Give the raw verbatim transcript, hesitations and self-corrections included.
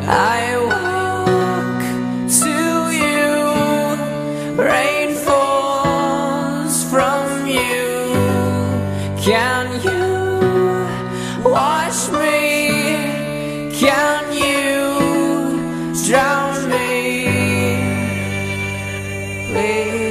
I walk to you, rain falls from you. Can you wash me? Can you drown me? Please.